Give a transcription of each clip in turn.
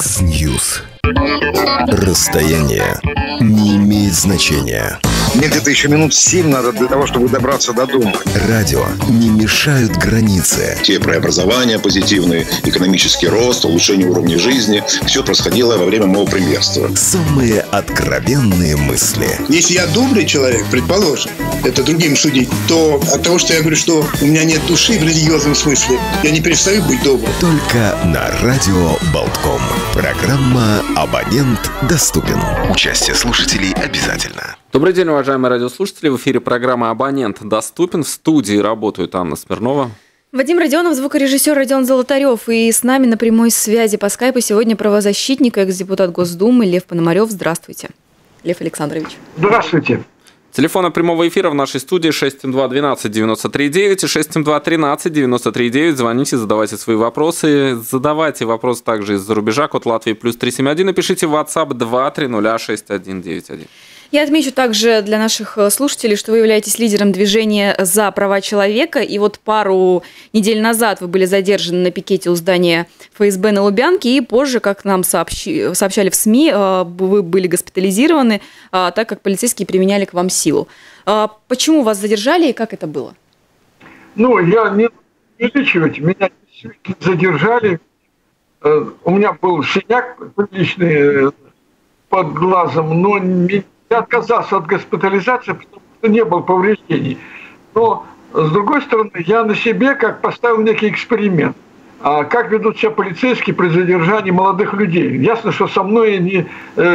X-News. Расстояние не имеет значения. Мне где-то еще минут 7 надо для того, чтобы добраться до дома. Радио не мешают границы. Те преобразования позитивные, экономический рост, улучшение уровня жизни. Все происходило во время моего премьерства. Самые откровенные мысли. Если я добрый человек, предположим, это другим судить, то от того, что я говорю, что у меня нет души в религиозном смысле, я не перестаю быть добрым. Только на радио Болтком. Программа «Абонент доступен». Участие слушателей обязательно. Добрый день, уважаемые радиослушатели. В эфире программа «Абонент доступен». В студии работает Анна Смирнова. Вадим Родионов, звукорежиссер Родион Золотарев. И с нами на прямой связи по скайпу сегодня правозащитник, экс-депутат Госдумы Лев Пономарев. Здравствуйте, Лев Александрович. Здравствуйте. Телефоны прямого эфира в нашей студии 672-12-93-9 и 672-13-93-9. Звоните, задавайте свои вопросы. Задавайте вопросы также из-за рубежа, код Латвии +371. Напишите в WhatsApp 2306191. Я отмечу также для наших слушателей, что вы являетесь лидером движения «За права человека». И вот пару недель назад вы были задержаны на пикете у здания ФСБ на Лубянке. И позже, как нам сообщали в СМИ, вы были госпитализированы, так как полицейские применяли к вам силу. Почему вас задержали и как это было? Я не увеличивать. Меня действительно задержали. У меня был синяк приличный под глазом, но я отказался от госпитализации, потому что не было повреждений. Но, с другой стороны, я на себе как поставил некий эксперимент. Как ведут себя полицейские при задержании молодых людей. Ясно, что со мной они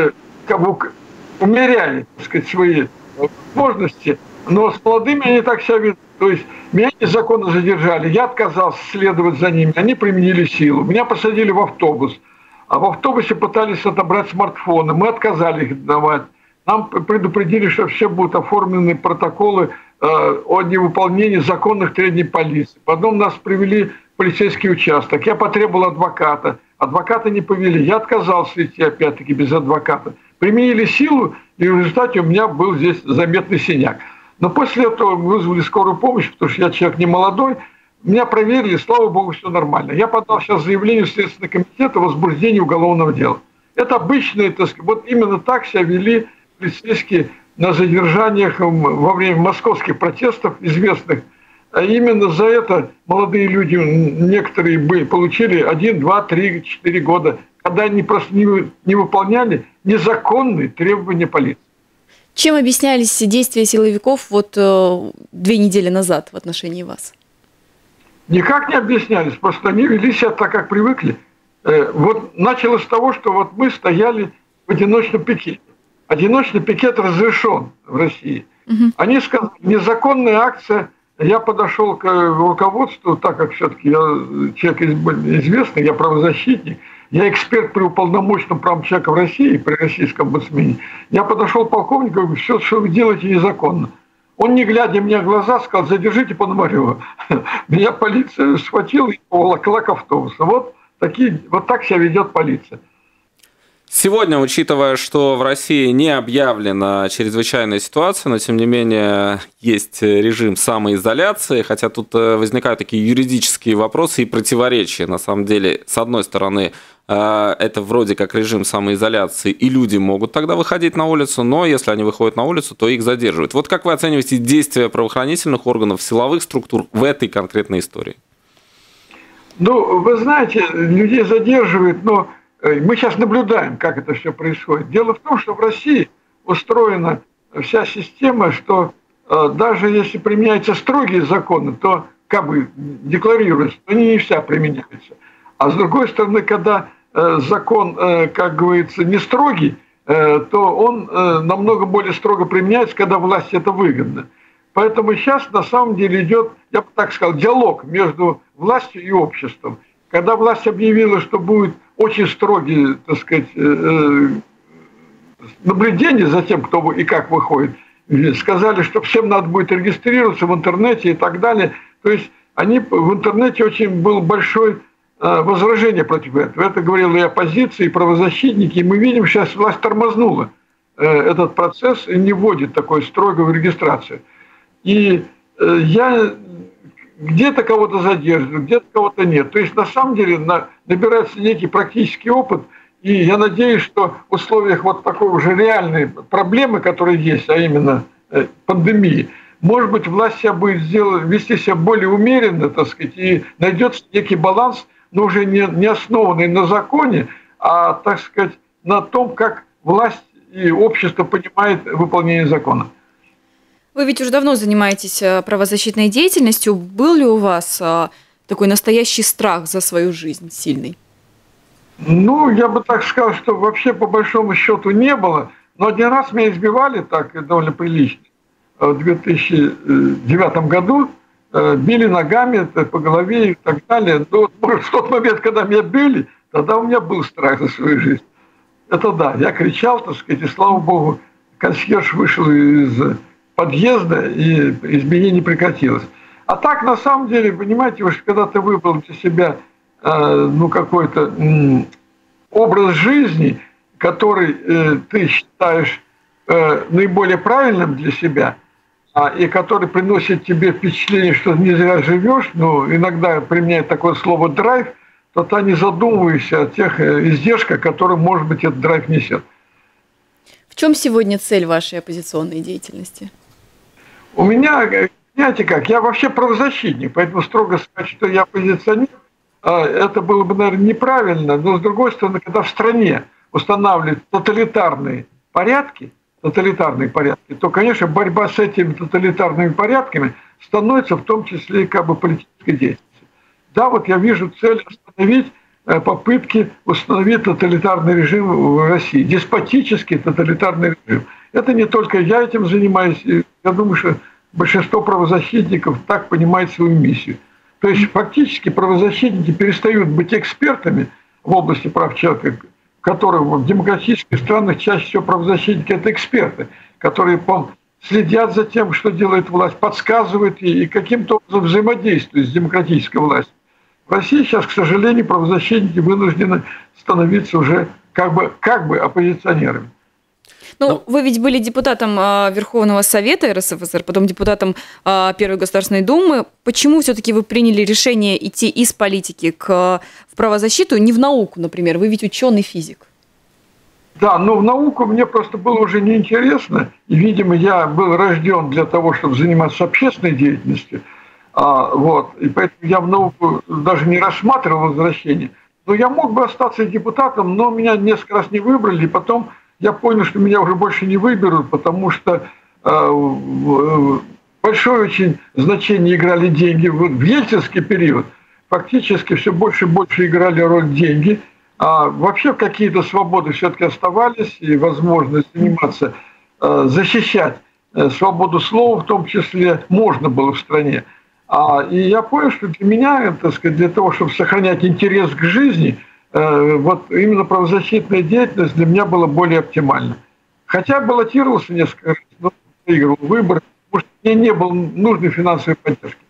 умеряли, так сказать, свои возможности, но с молодыми они так себя ведут. То есть меня незаконно задержали, я отказался следовать за ними, они применили силу. Меня посадили в автобус, а в автобусе пытались отобрать смартфоны, мы отказали их давать. Нам предупредили, что все будут оформлены протоколы о невыполнении законных требований полиции. Потом нас привели в полицейский участок. Я потребовал адвоката. Адвоката не повели. Я отказался идти опять-таки без адвоката. Применили силу, и в результате у меня был здесь заметный синяк. Но после этого вызвали скорую помощь, потому что я человек не молодой. Меня проверили, слава богу, все нормально. Я подал сейчас заявление в Следственный комитет о возбуждении уголовного дела. Это обычно, вот именно так себя вели полицейские на задержаниях во время московских протестов известных. А именно за это молодые люди, некоторые получили 1, 2, 3, 4 года, когда они просто не выполняли незаконные требования полиции. Чем объяснялись действия силовиков 2 недели назад в отношении вас? Никак не объяснялись, просто они вели себя так, как привыкли. Началось с того, что мы стояли в одиночном пикете. Одиночный пикет разрешен в России. Они сказали, незаконная акция. Я подошел к руководству, так как все-таки я человек известный, я правозащитник, я эксперт при уполномоченном правам человека в России, при российском омбудсмене. Я подошел к полковнику и говорю, все, что вы делаете, незаконно. Он, не глядя мне в глаза, сказал, задержите Пономарева. Меня полиция схватила и поволокла к автобусу. Вот так себя ведет полиция. Сегодня, учитывая, что в России не объявлена чрезвычайная ситуация, но тем не менее есть режим самоизоляции, хотя тут возникают такие юридические вопросы и противоречия. На самом деле, с одной стороны, это вроде как режим самоизоляции, и люди могут тогда выходить на улицу, но если они выходят на улицу, то их задерживают. Вот как вы оцениваете действия правоохранительных органов, силовых структур в этой конкретной истории? Вы знаете, людей задерживают, но мы сейчас наблюдаем, как это все происходит. Дело в том, что в России устроена вся система, что даже если применяются строгие законы, то декларируется, но они не вся применяются. А с другой стороны, когда закон, как говорится, не строгий, то он намного более строго применяется, когда власти это выгодно. Поэтому сейчас на самом деле идет, я бы так сказал, диалог между властью и обществом. Когда власть объявила, что будет очень строгие, так сказать, наблюдения за тем, кто и как выходит, сказали, что всем надо будет регистрироваться в интернете и так далее. То есть в интернете очень было большое возражение против этого. Это говорила и оппозиция, и правозащитники. И мы видим, сейчас власть тормознула этот процесс и не вводит такой строгую регистрацию. И я где-то кого-то задерживают, где-то кого-то нет. То есть, на самом деле, набирается некий практический опыт, И я надеюсь, что в условиях вот такой уже реальной проблемы, которая есть, а именно пандемии, может быть, власть себя будет вести себя более умеренно, так сказать, и найдется некий баланс, но уже не основанный на законе, а, так сказать, на том, как власть и общество понимает выполнение закона. Вы ведь уже давно занимаетесь правозащитной деятельностью. Был ли у вас такой настоящий страх за свою жизнь сильный? Ну, я бы так сказал, что вообще по большому счету не было. Но один раз меня избивали так довольно прилично. В 2009 году били ногами по голове и так далее. Но вот, в тот момент, когда меня били, тогда у меня был страх за свою жизнь. Это да, я кричал, так сказать, и слава богу, консьерж вышел из подъезда, и избиение не прекратилось. А так, на самом деле, понимаете, уж когда ты выбрал для себя какой-то образ жизни, который ты считаешь наиболее правильным для себя, и который приносит тебе впечатление, что не зря живешь, но иногда применяет такое слово «драйв», то ты не задумываешься о тех издержках, которые, может быть, этот драйв несет. В чем сегодня цель вашей оппозиционной деятельности? У меня, знаете как, я вообще правозащитник, поэтому строго сказать, что я оппозиционер, это было бы, наверное, неправильно, но, с другой стороны, когда в стране устанавливают тоталитарные порядки, то, конечно, борьба с этими тоталитарными порядками становится в том числе и как бы политической деятельностью. Да, вот я вижу цель остановить попытки установить тоталитарный режим в России, деспотический тоталитарный режим. Это не только я этим занимаюсь, я думаю, что большинство правозащитников так понимает свою миссию. То есть фактически правозащитники перестают быть экспертами в области прав человека, которые в демократических странах чаще всего правозащитники – это эксперты, которые следят за тем, что делает власть, подсказывают ей и каким-то образом взаимодействуют с демократической властью. В России сейчас, к сожалению, правозащитники вынуждены становиться уже как бы оппозиционерами. Ну, вы ведь были депутатом Верховного Совета РСФСР, потом депутатом Первой Государственной Думы. Почему все-таки вы приняли решение идти из политики в правозащиту, не в науку, например? Вы ведь ученый-физик. Да, но в науку мне просто было уже неинтересно. И, видимо, я был рожден для того, чтобы заниматься общественной деятельностью. И поэтому я в науку даже не рассматривал возвращение. Но я мог бы остаться депутатом, но меня несколько раз не выбрали, и потом я понял, что меня уже больше не выберут, потому что большое очень значение играли деньги. В ельцинский период фактически все больше и больше играли роль деньги, а вообще какие-то свободы все-таки оставались, и возможность заниматься, защищать свободу слова в том числе можно было в стране. И я понял, что для меня, так сказать, для того, чтобы сохранять интерес к жизни, вот именно правозащитная деятельность для меня была более оптимальна. Хотя баллотировался несколько раз, но выиграл выборы, потому что мне не было нужной финансовой поддержки.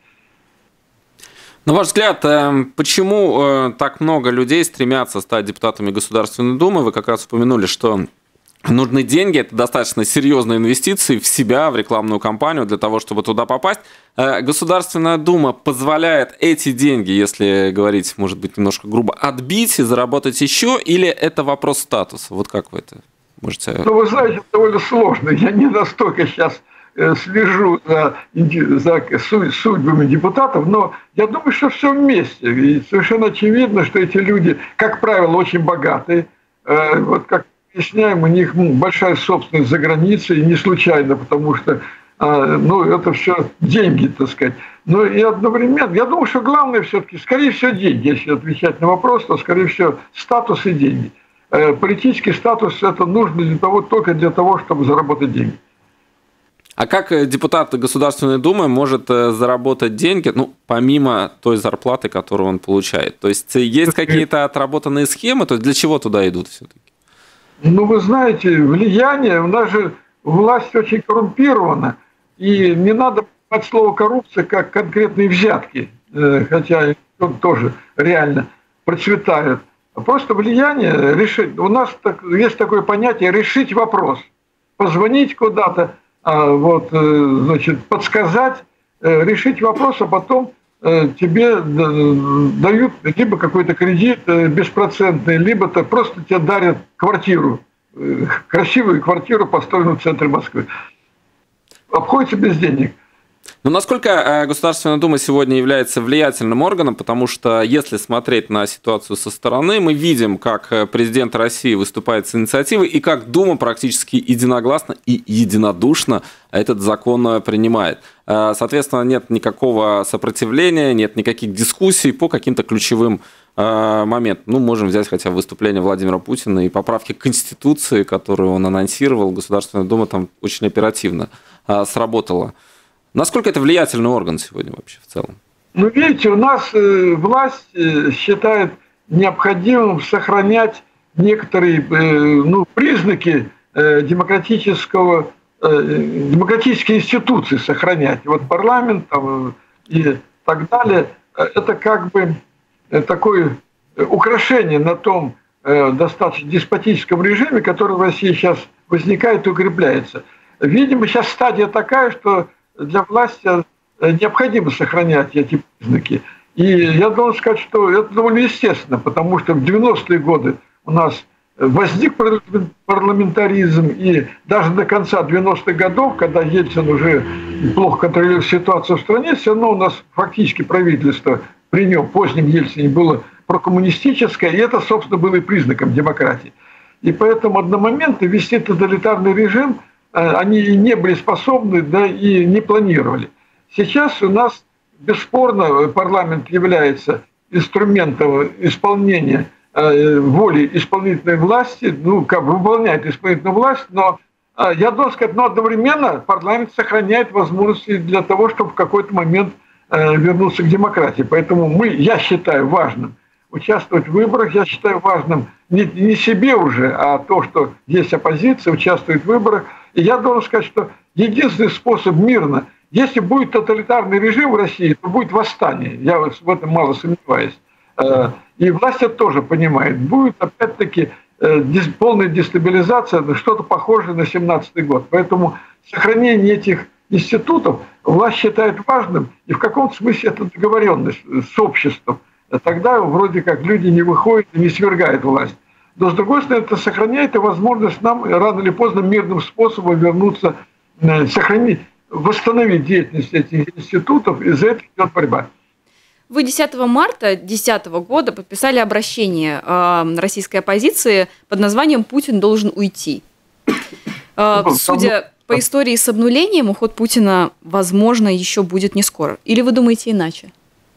На ваш взгляд, почему так много людей стремятся стать депутатами Государственной Думы? Вы как раз упомянули, что нужны деньги, это достаточно серьезные инвестиции в себя, в рекламную кампанию для того, чтобы туда попасть. Государственная Дума позволяет эти деньги, если говорить, может быть, немножко грубо, отбить и заработать еще, или это вопрос статуса? Вот как вы это можете... Ну, вы знаете, это довольно сложно. Я не настолько сейчас слежу за судьбами депутатов, но я думаю, что все вместе. И совершенно очевидно, что эти люди, как правило, очень богатые. Вот как объясняем, у них большая собственность за границей, и не случайно, потому что это все деньги, так сказать. Но и одновременно, я думаю, что главное все-таки, скорее всего, деньги. Если отвечать на вопрос, то, скорее всего, статус и деньги. Политический статус – это нужно только для того, чтобы заработать деньги. А как депутат Государственной Думы может заработать деньги, помимо той зарплаты, которую он получает? То есть есть какие-то отработанные схемы, то есть для чего туда идут все-таки? Вы знаете, влияние, у нас же власть очень коррумпирована, и не надо понимать слово коррупция как конкретные взятки, хотя он тоже реально процветает. Просто влияние, решить. У нас есть такое понятие решить вопрос, позвонить куда-то, подсказать, решить вопрос, а потом тебе дают либо какой-то кредит беспроцентный, либо просто тебе дарят квартиру, красивую квартиру, построенную в центре Москвы. Обходится без денег. Но насколько Государственная Дума сегодня является влиятельным органом, потому что если смотреть на ситуацию со стороны, мы видим, как президент России выступает с инициативой и как Дума практически единогласно и единодушно этот закон принимает. Соответственно, нет никакого сопротивления, нет никаких дискуссий по каким-то ключевым моментам. Ну, можем взять хотя бы выступление Владимира Путина и поправки к Конституции, которую он анонсировал. Государственная Дума там очень оперативно сработала. Насколько это влиятельный орган сегодня вообще в целом? Ну, видите, у нас власть считает необходимым сохранять некоторые признаки демократические институции сохранять. Вот парламент там, и так далее, это как бы такое украшение на том достаточно деспотическом режиме, который в России сейчас возникает и укрепляется. Видимо, сейчас стадия такая, что для власти необходимо сохранять эти признаки. И я должен сказать, что это довольно естественно, потому что в 90-е годы у нас возник парламентаризм, и даже до конца 90-х годов, когда Ельцин уже плохо контролировал ситуацию в стране, все равно у нас фактически правительство при нем, позднем Ельцине, было прокоммунистическое, и это, собственно, было и признаком демократии. И поэтому одномоментно вести тоталитарный режим они не были способны, да и не планировали. Сейчас у нас бесспорно парламент является инструментом исполнения воли исполнительной власти, как бы выполняет исполнительную власть, но я должен сказать, одновременно парламент сохраняет возможности для того, чтобы в какой-то момент вернуться к демократии. Поэтому я считаю важным участвовать в выборах, я считаю важным не себе уже, а то, что есть оппозиция, участвует в выборах. И я должен сказать, что единственный способ мирно, если будет тоталитарный режим в России, то будет восстание. Я в этом мало сомневаюсь. И власть это тоже понимает. Будет, опять-таки, полная дестабилизация, что-то похожее на 17-й год. Поэтому сохранение этих институтов власть считает важным, и в каком-то смысле это договоренность с обществом. Тогда вроде как люди не выходят и не свергают власть. Но, с другой стороны, это сохраняет и возможность нам рано или поздно мирным способом вернуться, сохранить, восстановить деятельность этих институтов, и за это идет борьба. Вы 10 марта 2010 года подписали обращение российской оппозиции под названием «Путин должен уйти». Судя по истории с обнулением, уход Путина, возможно, еще будет не скоро. Или вы думаете иначе?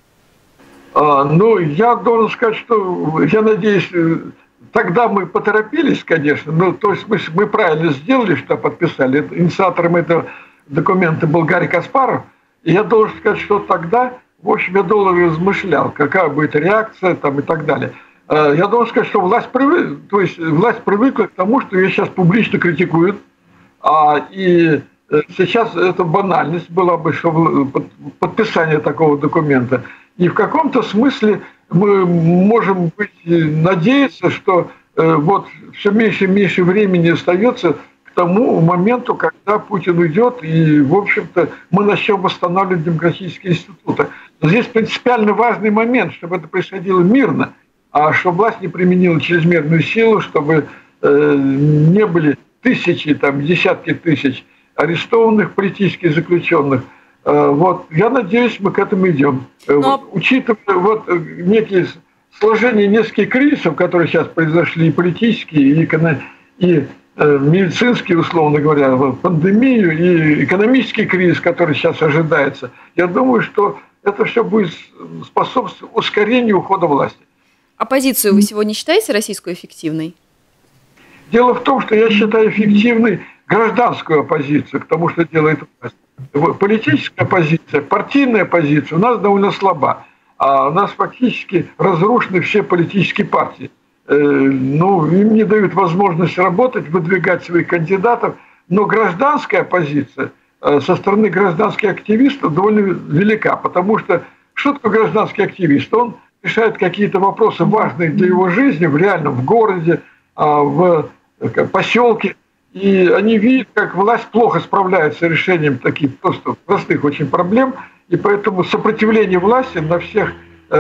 Я должен сказать, что я надеюсь, тогда мы поторопились, конечно, то есть мы правильно сделали, что подписали. Инициатором этого документа был Гарри Каспаров. И я должен сказать, что тогда, в общем, я долго размышлял, какая будет реакция там, и так далее. Я должен сказать, что власть привыкла к тому, что ее сейчас публично критикуют. И сейчас это банальность была бы, что подписание такого документа. И в каком-то смысле мы можем надеяться, что вот все меньше и меньше времени остается к тому моменту, когда Путин уйдет, и, в общем-то, мы начнем восстанавливать демократические институты. Но здесь принципиально важный момент, чтобы это происходило мирно, а чтобы власть не применила чрезмерную силу, чтобы не были тысячи, десятки тысяч арестованных политических заключенных. Я надеюсь, мы к этому идем. Учитывая некие сложения нескольких кризисов, которые сейчас произошли, и политические, и медицинские, условно говоря, пандемию, и экономический кризис, который сейчас ожидается, я думаю, что это все будет способствовать ускорению ухода власти. Оппозицию вы сегодня считаете российскую эффективной? Дело в том, что я считаю эффективной гражданскую оппозицию к тому, что делает власть. Политическая оппозиция, партийная оппозиция у нас довольно слаба. А у нас фактически разрушены все политические партии. Им не дают возможность работать, выдвигать своих кандидатов. Но гражданская оппозиция со стороны гражданских активистов довольно велика. Потому что что такое гражданский активист? Он решает какие-то вопросы важные для его жизни в реальном городе, в поселке. И они видят, как власть плохо справляется с решением таких просто простых очень проблем. И поэтому сопротивление власти на всех,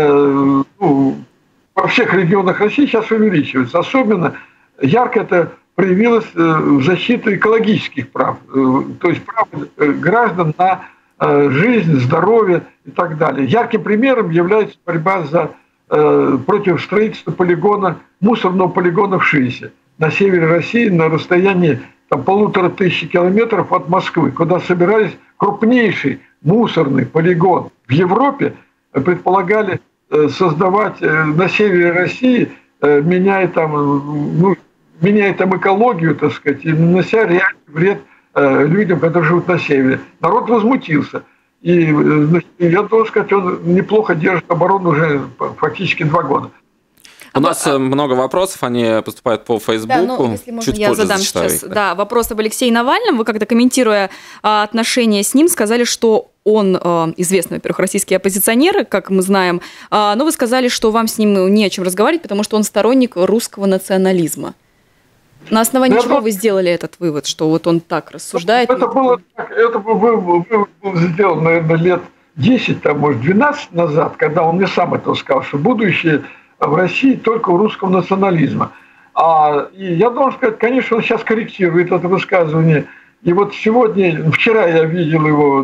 во всех регионах России сейчас увеличивается. Особенно ярко это проявилось в защиту экологических прав, то есть прав граждан на жизнь, здоровье и так далее. Ярким примером является борьба против строительства мусорного полигона в Шиисе на севере России на расстоянии 1500 километров от Москвы, куда собирались крупнейший мусорный полигон в Европе, предполагали создавать на севере России, меняя там экологию, так сказать, и нанося реальный вред людям, которые живут на севере. Народ возмутился. И я должен сказать, он неплохо держит оборону уже фактически 2 года. У нас много вопросов, они поступают по Фейсбуку. Да, ну, если можно, я задам сейчас вопрос об Алексее Навальном. Вы как-то, комментируя отношения с ним, сказали, что он известный, во-первых, российский оппозиционер, как мы знаем, но вы сказали, что вам с ним не о чем разговаривать, потому что он сторонник русского национализма. На основании чего вы сделали этот вывод, что вот он так рассуждает? Это был сделано, наверное, лет 10, может, 12 назад, когда он мне сам это сказал, что будущее в России только у русского национализма. И я должен сказать, конечно, он сейчас корректирует это высказывание. И вот вчера я видел его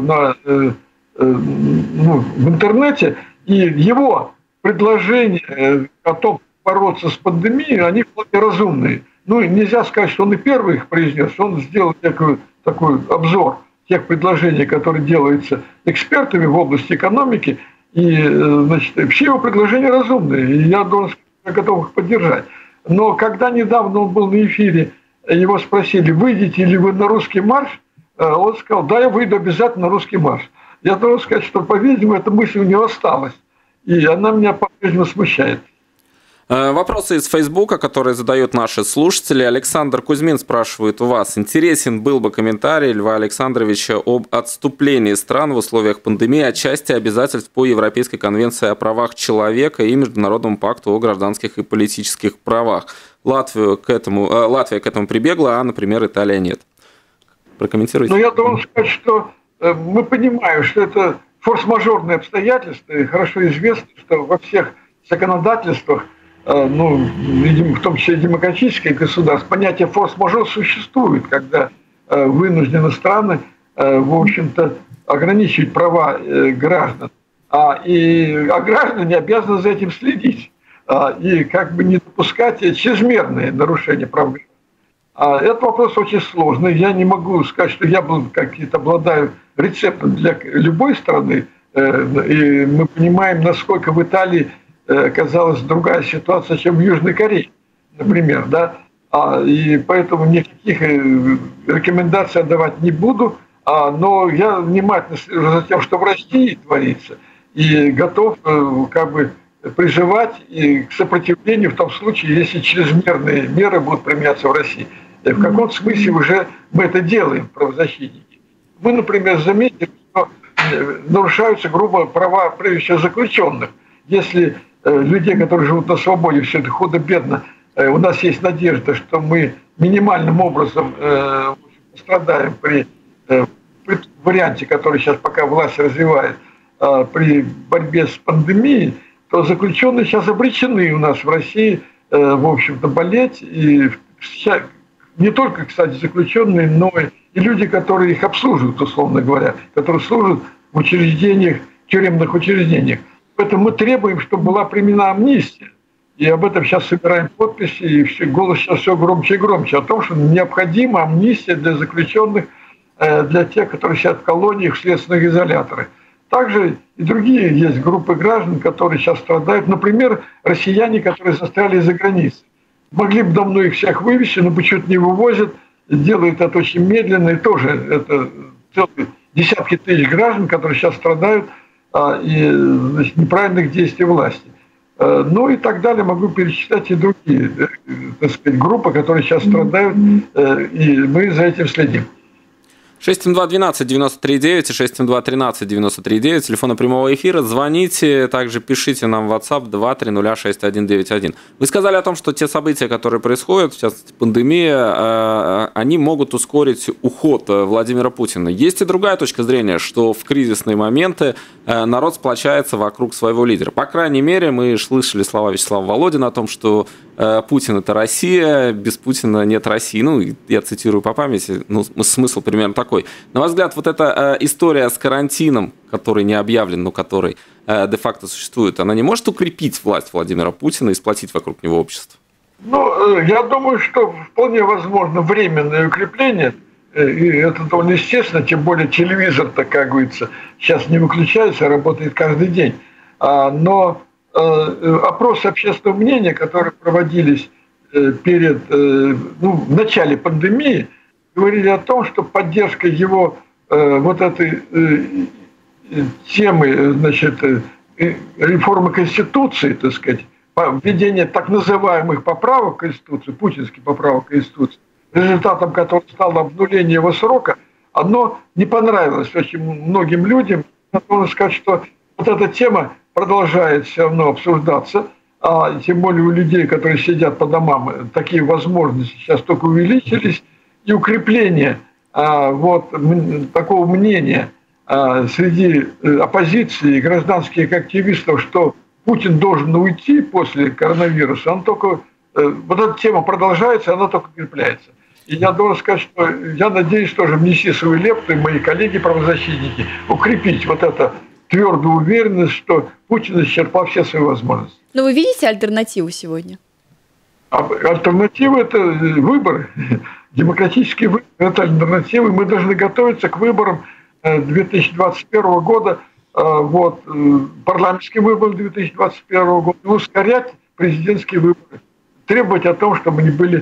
в интернете, и его предложения о том, бороться с пандемией, они вполне разумные. Нельзя сказать, что он и первый их произнес, он сделал такой обзор тех предложений, которые делаются экспертами в области экономики, и, все его предложения разумные, и я готов их поддержать. Но когда недавно он был на эфире, его спросили, выйдете ли вы на русский марш, он сказал, да, я выйду обязательно на русский марш. Я должен сказать, что, по-видимому, эта мысль у него осталась, и она меня по-прежнему смущает. Вопросы из Фейсбука, которые задают наши слушатели. Александр Кузьмин спрашивает у вас: интересен был бы комментарий Льва Александровича об отступлении стран в условиях пандемии от части обязательств по Европейской конвенции о правах человека и Международному пакту о гражданских и политических правах. Латвия к этому прибегла, а, например, Италия нет. Прокомментируйте. Я должен сказать, что мы понимаем, что это форс-мажорные обстоятельства, и хорошо известно, что во всех законодательствах, в том числе демократических государств, понятие форс-мажор существует, когда вынуждены страны, в общем-то, ограничивать права граждан. А граждане обязаны за этим следить и не допускать чрезмерные нарушения прав граждан. Этот вопрос очень сложный. Я не могу сказать, что я обладаю рецептом для любой страны. И мы понимаем, насколько в Италии оказалась другая ситуация, чем в Южной Корее, например, да, и поэтому никаких рекомендаций отдавать не буду, но я внимательно слежу за тем, что в России творится, и готов призывать и к сопротивлению в том случае, если чрезмерные меры будут применяться в России. И в каком смысле уже мы это делаем, правозащитники. Мы, например, заметили, что нарушаются грубо права, прежде всего, заключенных. Если людей, которые живут на свободе, все это худо-бедно, у нас есть надежда, что мы минимальным образом страдаем при варианте, который сейчас пока власть развивает, при борьбе с пандемией, то заключенные сейчас обречены у нас в России, в общем-то, болеть. И не только, кстати, заключенные, но и люди, которые их обслуживают, условно говоря, которые служат в учреждениях, тюремных учреждениях. Поэтому мы требуем, чтобы была применена амнистия. И об этом сейчас собираем подписи, и голос сейчас все громче и громче, о том, что необходима амнистия для заключенных, для тех, которые сидят в колониях, в следственных изоляторах. Также и другие есть группы граждан, которые сейчас страдают. Например, россияне, которые застряли за границей. Могли бы давно их всех вывести, но почему-то не вывозят, делают это очень медленно, и тоже это целые десятки тысяч граждан, которые сейчас страдают неправильных действий власти. Ну и так далее, могу перечислять и другие, так сказать, группы, которые сейчас страдают, и мы за этим следим. 672-12-93-9 и 672-13-93-9. Телефоны прямого эфира. Звоните, также пишите нам в WhatsApp 2306191. Вы сказали о том, что те события, которые происходят, в частности пандемия, они могут ускорить уход Владимира Путина. Есть и другая точка зрения, что в кризисные моменты народ сплочается вокруг своего лидера. По крайней мере, мы слышали слова Вячеслава Володина о том, что Путин – это Россия, без Путина нет России. Ну, я цитирую по памяти, смысл примерно такой. На ваш взгляд, вот эта история с карантином, который не объявлен, но который де-факто существует, она не может укрепить власть Владимира Путина и сплотить вокруг него общество? Я думаю, что вполне возможно временное укрепление, и это довольно естественно, тем более телевизор-то, как говорится, сейчас не выключается, работает каждый день. Но опросы общественного мнения, которые проводились в начале пандемии, говорили о том, что поддержка его вот этой темы, реформы Конституции, так сказать, введение так называемых поправок в Конституцию, путинских поправок в Конституцию, результатом которого стало обнуление его срока, оно не понравилось очень многим людям. Я должен сказать, что вот эта тема продолжает все равно обсуждаться, а тем более у людей, которые сидят по домам, такие возможности сейчас только увеличились, и укрепление такого мнения среди оппозиции и гражданских активистов, что Путин должен уйти после коронавируса, вот эта тема продолжается, она только укрепляется. И я должен сказать, что я надеюсь тоже внести свою лепту, и мои коллеги-правозащитники, укрепить вот это твердую уверенность, что Путин исчерпал все свои возможности. Но вы видите альтернативу сегодня? Альтернатива – это выборы. Демократические выборы – это альтернативы. Мы должны готовиться к выборам 2021 года, парламентским выборам 2021 года, ускорять президентские выборы, требовать о том, чтобы они были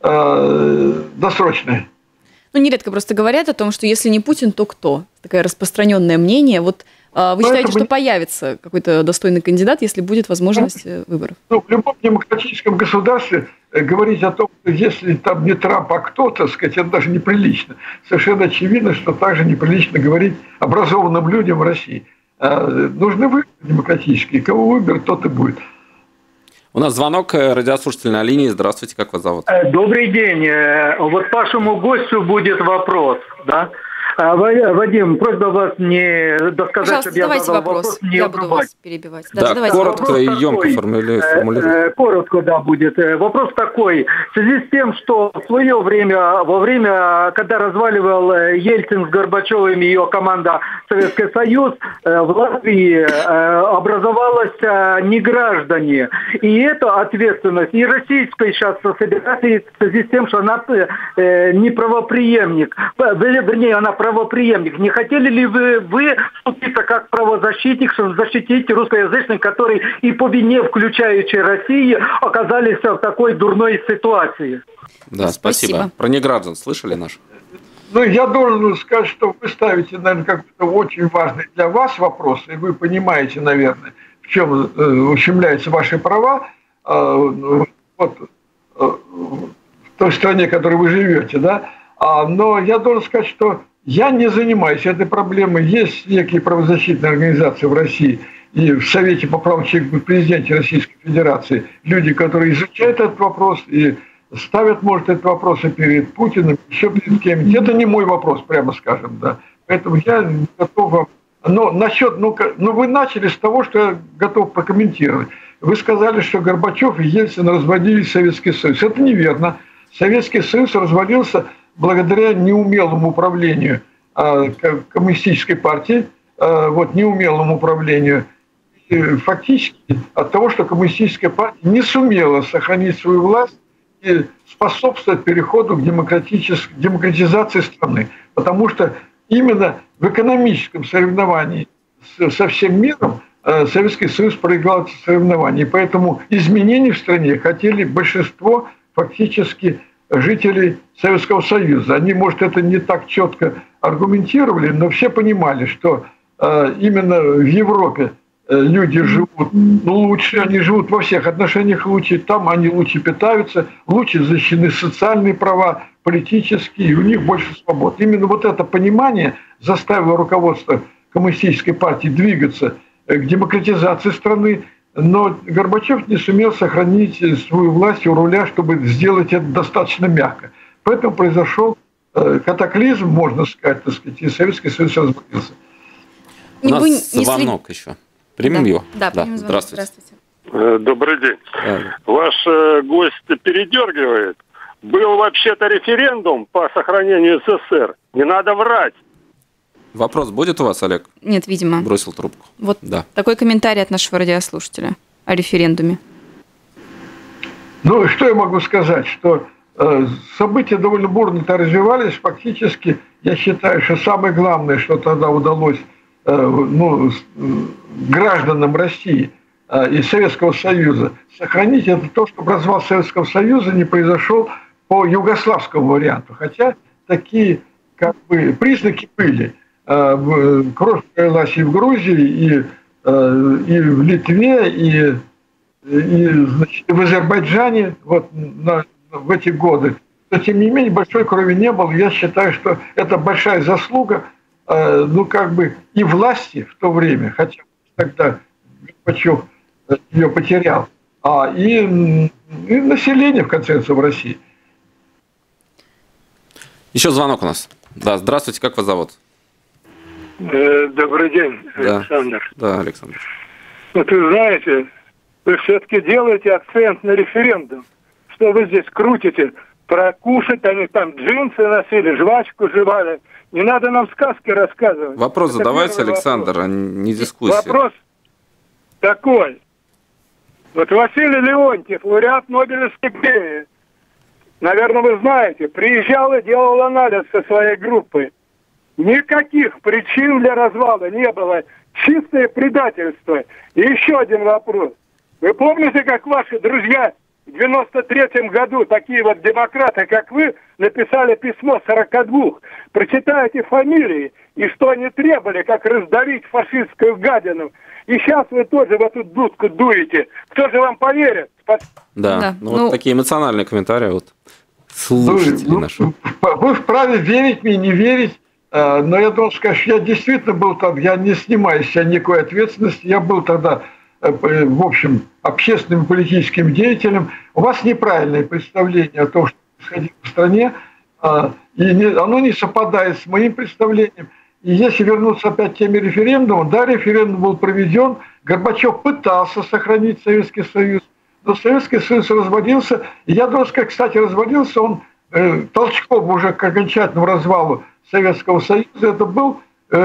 досрочные. Нередко просто говорят о том, что если не Путин, то кто? Такое распространенное мнение. Вы считаете, что появится какой-то достойный кандидат, если будет возможность выборов? В любом демократическом государстве говорить о том, что если там не Трамп, а кто, так сказать, это даже неприлично. Совершенно очевидно, что также неприлично говорить образованным людям в России. Нужны выборы демократические. Кого выберут, тот и будет. У нас звонок, радиослушатель на линии. Здравствуйте, как вас зовут? Добрый день. Вот вашему гостю будет вопрос, да? Вадим, просьба вас не досказать, чтобы я задал вопрос, не я буду вас перебивать. Да, коротко и емко формулируйте. Коротко, да, будет. Вопрос такой. В связи с тем, что в свое время, когда разваливал Ельцин с Горбачевым и ее команда Советский Союз, в Латвии образовалась неграждане. И это ответственность и Российской сейчас Федерации в связи с тем, что она не правопреемник. Вернее, она правопреемник. Не хотели ли вы вступиться как правозащитник, чтобы защитить русскоязычных, которые и по вине, включающей России, оказались в такой дурной ситуации? Да, спасибо. Про неграждан слышали наш? Я должен сказать, что вы ставите, наверное, какой-то очень важный для вас вопрос, и вы понимаете, наверное, в чем ущемляются ваши права в той стране, в которой вы живете, да? Но я должен сказать, что я не занимаюсь этой проблемой. Есть некие правозащитные организации в России и в Совете по правам человека при президенте Российской Федерации. Люди, которые изучают этот вопрос и ставят, может, этот вопрос и перед Путиным, еще перед кем-нибудь. Это не мой вопрос, прямо скажем, да. Поэтому я не готов вам... Но насчет... вы начали с того, что я готов прокомментировать. Вы сказали, что Горбачев и Ельцин развалили Советский Союз. Это неверно. Советский Союз развалился благодаря неумелому управлению коммунистической партии, неумелому управлению, и фактически от того, что коммунистическая партия не сумела сохранить свою власть и способствовать переходу к демократизации страны. Потому что именно в экономическом соревновании со всем миром Советский Союз проиграл это соревнование. И поэтому изменений в стране хотели большинство фактически жителей Советского Союза. Они, может, это не так четко аргументировали, но все понимали, что именно в Европе люди живут лучше, они живут во всех отношениях лучше, там они лучше питаются, лучше защищены социальные права, политически, и у них больше свобод. Именно вот это понимание заставило руководство Коммунистической партии двигаться к демократизации страны, но Горбачев не сумел сохранить свою власть у руля, чтобы сделать это достаточно мягко. Поэтому произошел катаклизм, можно сказать, и Советский Союз развалился. У нас звонок еще. Примем его? Да, примем звонок. Здравствуйте. Добрый день. Ваш гость передергивает. Был вообще-то референдум по сохранению СССР. Не надо врать. Вопрос будет у вас, Олег? Нет, видимо. Бросил трубку. Вот да. Такой комментарий от нашего радиослушателя о референдуме. Ну, что я могу сказать? Что события довольно бурно-то развивались. Фактически, я считаю, что самое главное, что тогда удалось гражданам России и Советского Союза сохранить, это то, чтобы развал Советского Союза не произошел по югославскому варианту. Хотя такие признаки были. Кровь пролилась и в Грузии, и в Литве, и значит, в Азербайджане в эти годы. Но, тем не менее, большой крови не было. Я считаю, что это большая заслуга и власти в то время, хотя тогда Горбачев ее потерял, и население, в конце концов, в России. Еще звонок у нас. Да, здравствуйте, как вас зовут? Добрый день, Александр. Да, Александр. Вот вы знаете, вы все-таки делаете акцент на референдум. Что вы здесь крутите? Прокушать, они там джинсы носили, жвачку жевали. Не надо нам сказки рассказывать. Вопрос это задавайте, Александр, вопрос. А не дискуссия. Вопрос такой. Вот Василий Леонтьев, лауреат Нобелевской премии, наверное, вы знаете, приезжал и делал анализ со своей группой. Никаких причин для развала не было. Чистое предательство. И еще один вопрос. Вы помните, как ваши друзья в 93-м году, такие вот демократы, как вы, написали письмо 42? Прочитайте фамилии, и что они требовали, как раздавить фашистскую гадину. И сейчас вы тоже в эту дудку дуете. Кто же вам поверит? Да. Вот такие эмоциональные комментарии вот слушатели наши. Вы вправе верить мне, не верить. Но я должен сказать, что я действительно был тогда, я не снимаю с себя никакой ответственности, я был тогда, в общем, общественным и политическим деятелем. У вас неправильное представление о том, что происходило в стране, и оно не совпадает с моим представлением. И если вернуться опять к теме референдума, да, референдум был проведен, Горбачев пытался сохранить Советский Союз, но Советский Союз развалился, и я должен сказать, кстати, развалился он толчком уже к окончательному развалу Советского Союза. Это был,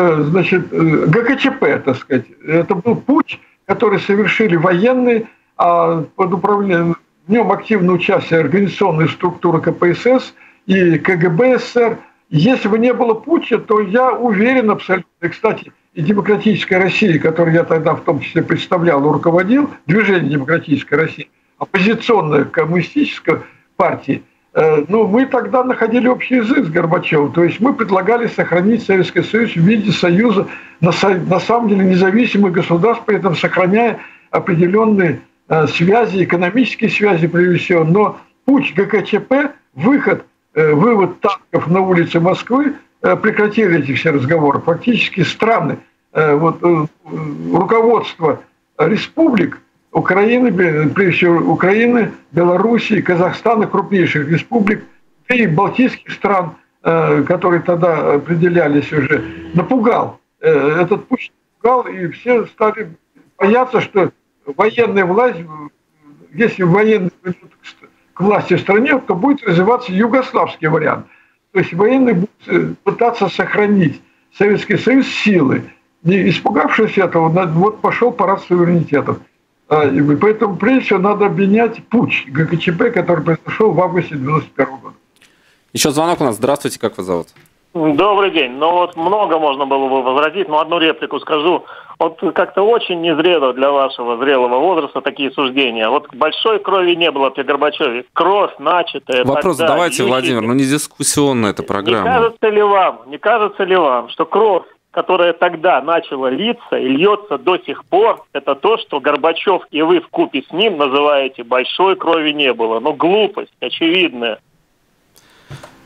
ГКЧП, так сказать. Это был путч, который совершили военные, под управлением, в нем активно участвовали организационные структуры КПСС и КГБ СССР. Если бы не было путча, то я уверен абсолютно, и, кстати, и Демократическая Россия, которую я тогда в том числе представлял и руководил, движение Демократической России, оппозиционная коммунистическая партия, мы тогда находили общий язык с Горбачевым. То есть мы предлагали сохранить Советский Союз в виде союза, на самом деле независимых государств, при этом сохраняя определенные связи, экономические связи прежде всего. Но путч ГКЧП, вывод танков на улицы Москвы прекратили эти все разговоры. Фактически страны, руководство республик, Украины, прежде всего Украины, Белоруссии, Казахстана, крупнейших республик, и балтийских стран, которые тогда определялись уже, напугал. Этот путь напугал, и все стали бояться, что военная власть, если военные придут к власти в стране, то будет развиваться югославский вариант. То есть военные будут пытаться сохранить Советский Союз силы. Не испугавшись этого, вот пошел парад суверенитетов. И поэтому, прежде всего, надо обвинять путч ГКЧП, который произошел в августе 1991 года. Еще звонок у нас. Здравствуйте, как вас зовут? Добрый день. Много можно было бы возразить, но одну реплику скажу. Как-то очень незрело для вашего зрелого возраста такие суждения. Большой крови не было при Горбачеве. Кровь начатая. Вопрос задавайте, Владимир, не дискуссионная эта программа. Не кажется ли вам, что кровь, которая тогда начала литься и льется до сих пор, это то, что Горбачев и вы вкупе с ним называете «большой крови не было». Глупость очевидная.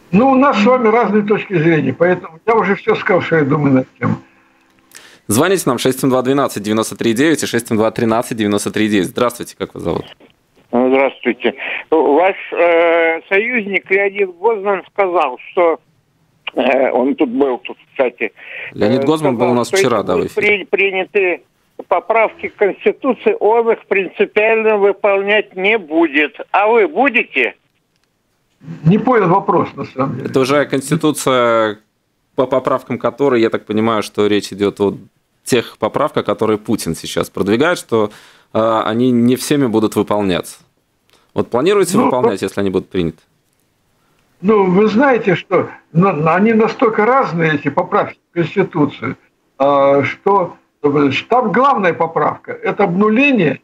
Ну, у нас с вами разные точки зрения, поэтому я уже все сказал, что я думаю на эту тему. Звоните нам 672-12-93-9 и 672-13-93-9. Здравствуйте, как вас зовут? Здравствуйте. Ваш союзник Леонид Гозман сказал, что он тут был, кстати. Леонид Гозман был у нас вчера, да, в эфире. Приняты поправки к Конституции, он их принципиально выполнять не будет. А вы будете? Не понял вопрос, на самом деле. Это уже Конституция, по поправкам которой, я так понимаю, что речь идет о тех поправках, которые Путин сейчас продвигает, что они не всеми будут выполняться. Вот планируете выполнять, если они будут приняты? Ну, вы знаете, что они настолько разные, эти поправки в Конституцию, что там главная поправка – это обнуление,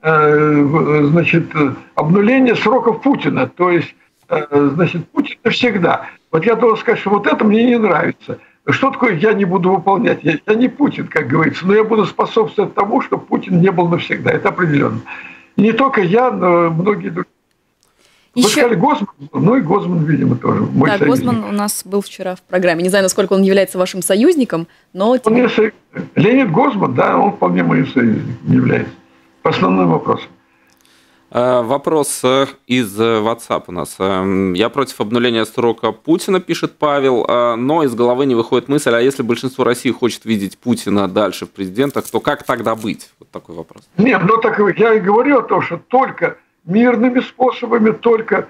обнуление сроков Путина. То есть, Путин навсегда. Вот я должен сказать, что вот это мне не нравится. Что такое я не буду выполнять? Я не Путин, как говорится, но я буду способствовать тому, чтобы Путин не был навсегда. Это определенно. И не только я, но многие другие. Вы сказали Гозман, ну и Гозман, видимо, тоже. Мой союзник. Гозман у нас был вчера в программе. Не знаю, насколько он является вашим союзником, но... Леонид Гозман, да, он вполне моим союзником является. По основным вопросам. Вопрос из WhatsApp у нас. Я против обнуления срока Путина, пишет Павел, но из головы не выходит мысль, а если большинство России хочет видеть Путина дальше в президентах, то как тогда быть? Вот такой вопрос. Нет, ну так я и говорю о том, что только мирными способами, только,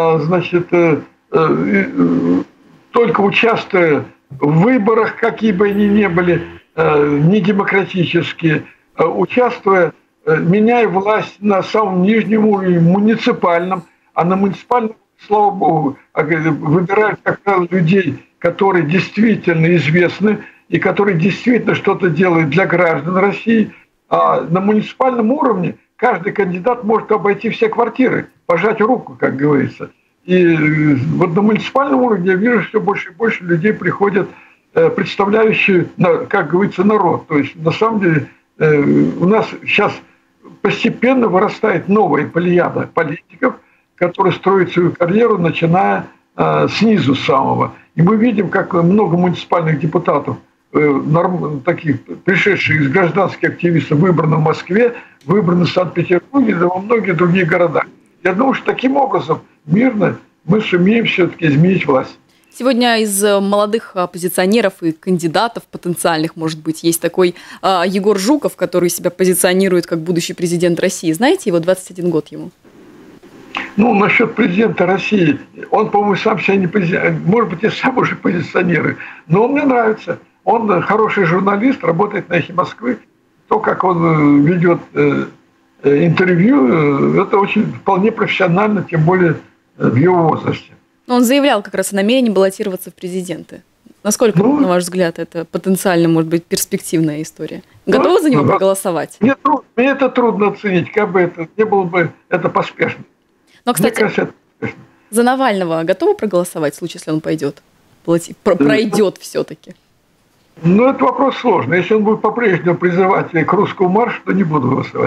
только участвуя в выборах, какие бы они ни были, недемократические, участвуя, меняя власть на самом нижнем уровне, муниципальном, а на муниципальном, слава богу, выбирают как раз людей, которые действительно известны и которые действительно что-то делают для граждан России, а на муниципальном уровне каждый кандидат может обойти все квартиры, пожать руку, как говорится. И вот на муниципальном уровне я вижу, что больше и больше людей приходят, представляющие, как говорится, народ. То есть, на самом деле, у нас сейчас постепенно вырастает новая плеяда политиков, которые строят свою карьеру, начиная снизу самого. И мы видим, как много муниципальных депутатов, таких пришедших из гражданских активистов, выбрано в Москве, выбрано в Санкт-Петербурге, да во многих других городах. Я думаю, что таким образом мирно мы сумеем все-таки изменить власть. Сегодня из молодых оппозиционеров и кандидатов потенциальных, может быть, есть такой Егор Жуков, который себя позиционирует как будущий президент России. Знаете его, 21 год ему? Ну, насчет президента России, он, по-моему, сам себя не позиционирует, может быть, и сам уже позиционирует, но он мне нравится. Он хороший журналист, работает на «Эхе Москвы». То, как он ведет интервью, это очень вполне профессионально, тем более в его возрасте. Он заявлял как раз о намерении баллотироваться в президенты. Насколько, на ваш взгляд, это потенциально может быть перспективная история? Готовы за него проголосовать? Мне это трудно оценить, как бы это не было бы это поспешно. Но, кстати, мне кажется, это поспешно. За Навального готовы проголосовать в случае, если он пойдет? Пройдет все-таки? Ну, это вопрос сложный. Если он будет по-прежнему призывать к русскому маршу, то не буду голосовать.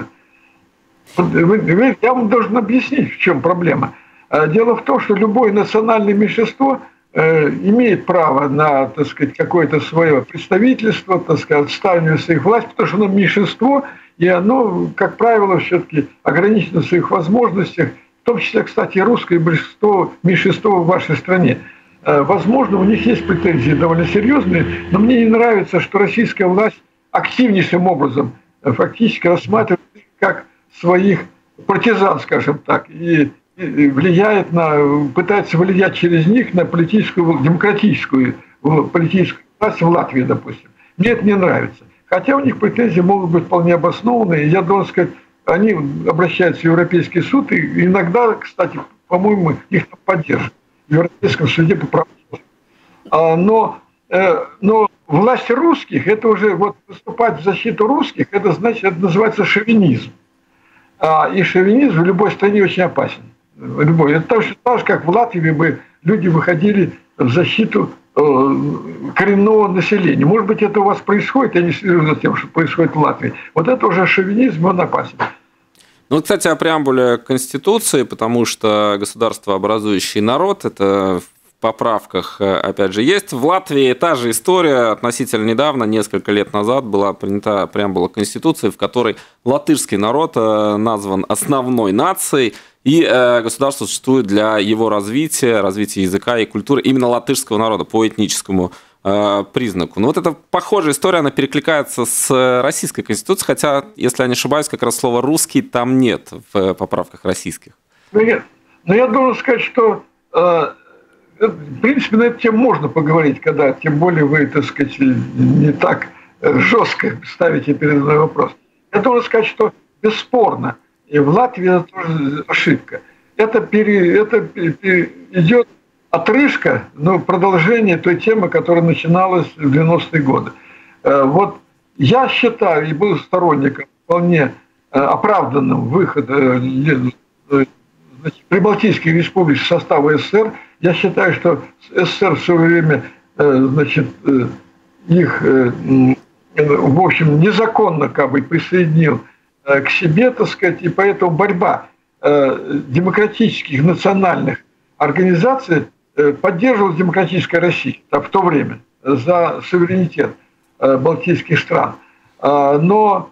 Я вам должен объяснить, в чем проблема. Дело в том, что любое национальное меньшинство имеет право на, так сказать, какое-то свое представительство, так сказать, отстаивание своих властей, потому что оно меньшинство, и оно, как правило, все-таки ограничено в своих возможностях, в том числе, кстати, русское меньшинство в вашей стране. Возможно, у них есть претензии довольно серьезные, но мне не нравится, что российская власть активнейшим образом фактически рассматривает как своих партизан, скажем так, и влияет пытается влиять через них на демократическую политическую власть в Латвии, допустим. Мне это не нравится. Хотя у них претензии могут быть вполне обоснованные. Я должен сказать, они обращаются в Европейский суд, и иногда, кстати, по-моему, их там поддерживают в Европейском суде по правам человека. Но власть русских, это уже вот выступать в защиту русских, это значит, это называется шовинизм. И шовинизм в любой стране очень опасен. Это так же, как в Латвии бы люди выходили в защиту коренного населения. Может быть, это у вас происходит, я не слежу за тем, что происходит в Латвии. Вот это уже шовинизм, он опасен. Ну, кстати, о преамбуле Конституции, потому что государство, образующий народ, это поправках, опять же, есть. В Латвии та же история. Относительно недавно, несколько лет назад, была принята преамбула Конституции, в которой латышский народ назван основной нацией, и государство существует для его развития языка и культуры именно латышского народа по этническому признаку. Но вот эта похожая история, она перекликается с российской конституцией, хотя, если я не ошибаюсь, как раз слова «русский» там нет в поправках российских. Нет. Но я должен сказать, что в принципе на эту тему можно поговорить, когда тем более вы, так сказать, не так жестко ставите перед мной вопрос. Я должен сказать, что бесспорно, и в Латвии это тоже ошибка. Это идет отрыжка, продолжение той темы, которая начиналась в 90-е годы. Вот я считаю и был сторонником вполне оправданным выхода прибалтийских республик в состав СССР. Я считаю, что СССР в свое время их, в общем, незаконно присоединил к себе, так сказать, и поэтому борьба демократических национальных организаций поддерживала демократическая Россия в то время за суверенитет балтийских стран. Но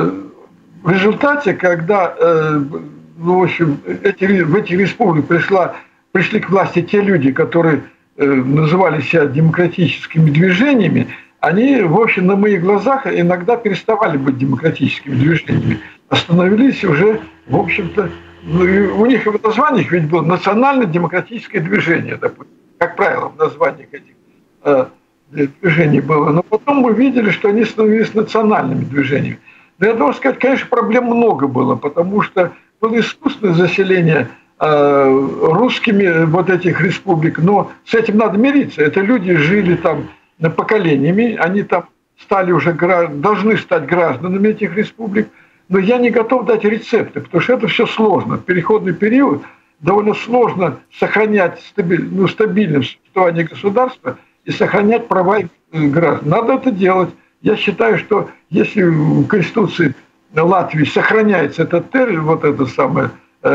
в результате, когда в общем, в этих республиках пришли к власти те люди, которые называли себя демократическими движениями, они, в общем, на моих глазах иногда переставали быть демократическими движениями. Остановились уже, в общем-то, у них в названиях ведь было национально-демократическое движение, допустим, как правило, в названиях этих движений было. Но потом мы видели, что они становились национальными движениями. Но я должен сказать, конечно, проблем много было, потому что было искусственное заселение русскими вот этих республик, но с этим надо мириться. Это люди жили там поколениями, они там стали уже, должны стать гражданами этих республик, но я не готов дать рецепты, потому что это все сложно. В переходный период довольно сложно сохранять стабильное существование государства и сохранять права граждан. Надо это делать. Я считаю, что если в Конституции Латвии сохраняется этот термин, вот это самое,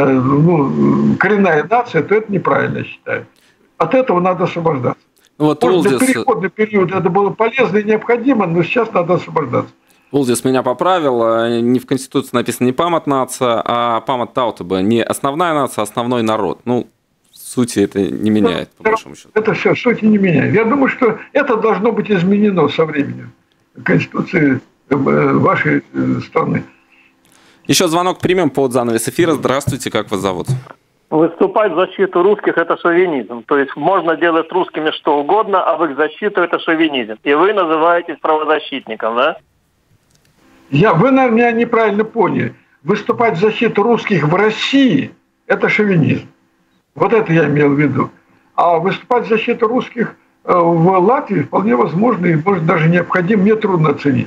коренная нация, то это неправильно, я считаю. От этого надо освобождаться. Вот Может, для переходный период это было полезно и необходимо, но сейчас надо освобождаться. Улдис меня поправил, не в Конституции написано не памат нация, а памат таутаба, не основная нация, а основной народ. В сути это не меняет, по большому счету. Это все в сути не меняет. Я думаю, что это должно быть изменено со временем Конституции вашей страны. Еще звонок примем под занавес эфира. Здравствуйте, как вас зовут? Выступать в защиту русских – это шовинизм. То есть можно делать с русскими что угодно, а в их защиту – это шовинизм. И вы называетесь правозащитником, да? Вы, наверное, меня неправильно поняли. Выступать в защиту русских в России – это шовинизм. Вот это я имел в виду. А выступать в защиту русских в Латвии вполне возможно и, может, даже необходимо. Мне трудно оценить.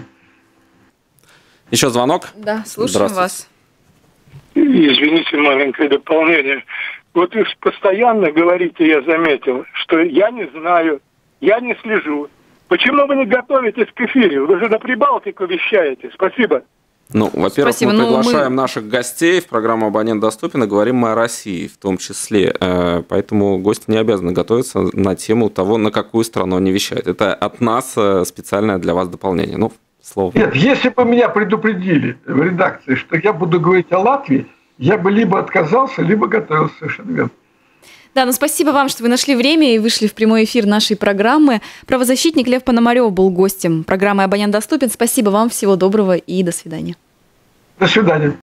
Еще звонок? Да, слушаем вас. Извините, маленькое дополнение. Вот вы постоянно говорите, я заметил, что я не знаю, я не слежу. Почему вы не готовитесь к эфиру? Вы же на Прибалтику вещаете. Спасибо. Во-первых, мы приглашаем наших гостей в программу «Абонент доступен» и говорим мы о России в том числе. Поэтому гости не обязаны готовиться на тему того, на какую страну они вещают. Это от нас специальное для вас дополнение. Слово. Нет, если бы меня предупредили в редакции, что я буду говорить о Латвии, я бы либо отказался, либо готовился, совершенно верно. Да, спасибо вам, что вы нашли время и вышли в прямой эфир нашей программы. Правозащитник Лев Пономарев был гостем программы «Абонент доступен». Спасибо вам, всего доброго и до свидания. До свидания.